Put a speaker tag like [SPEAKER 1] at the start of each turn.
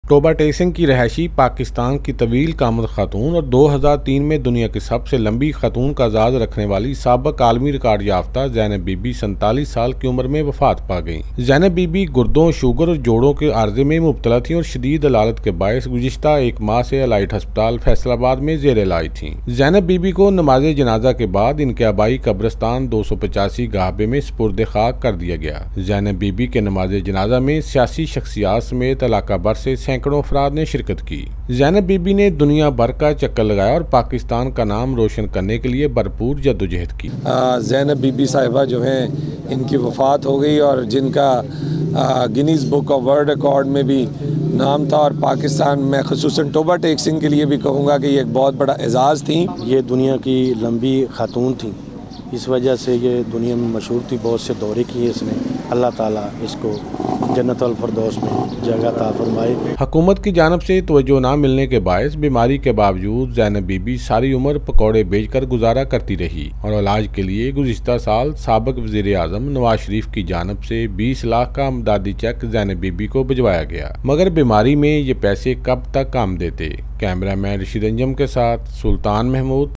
[SPEAKER 1] Toba टेसिंग की रहायशी पाकिस्तान की तवील कामत खातून और 2003 में दुनिया की सबसे लंबी खातून का आजाद रखने वाली साबिक आलमी रिकॉर्ड याफ्ता ज़ैनब बीबी 47 साल की उम्र में वफात पा गईं। ज़ैनब बीबी गुर्दों, शुगर और जोड़ों के आर्जे में मुब्तला थीं और शदीद अलालत के बायस गुज़िश्ता एक माह से एलाइट हस्पताल फैसलाबाद में ज़ेर इलाज थीं। ज़ैनब बीबी को नमाज जनाजा के बाद इनके आबाई कब्रिस्तान 285 गाहबे में सुपुर्द खाक कर दिया गया। ज़ैनब बीबी के नमाज जनाजा में सियासी शख्सियात समेत इलाका भर से सैकड़ों अफराद ने शिरकत की। ज़ैनब बीबी ने दुनिया भर का चक्कर लगाया और पाकिस्तान का नाम रोशन करने के लिए भरपूर जद्दोजहद की।
[SPEAKER 2] ज़ैनब बीबी साहिबा जो हैं, इनकी वफ़ात हो गई और जिनका Guinness book of world record में भी नाम था, और पाकिस्तान में ख़ुसूसन टोबा टेसिंग के लिए भी कहूँगा कि ये एक बहुत बड़ा एजाज़ थी।
[SPEAKER 3] ये दुनिया की लंबी खातून थी, इस वजह से ये दुनिया में मशहूर थी। बहुत से दौरे किए इसने। अल्लाह ताला इसको जन्नतुल फिरदौस में जगह अता फरमाए।
[SPEAKER 1] हुकूमत की जानब से तवज्जो न मिलने के बायस बीमारी के बावजूद ज़ैनब बीबी सारी उम्र पकौड़े बेचकर गुजारा करती रही और इलाज के लिए गुज़िश्ता साल साबिक वज़ीर आज़म नवाज शरीफ की जानब से 20 लाख का इमदादी चेक ज़ैनब बीबी को भिजवाया गया, मगर बीमारी में ये पैसे कब तक काम देते। कैमरामैन रशीद अंजम के साथ सुल्तान महमूद,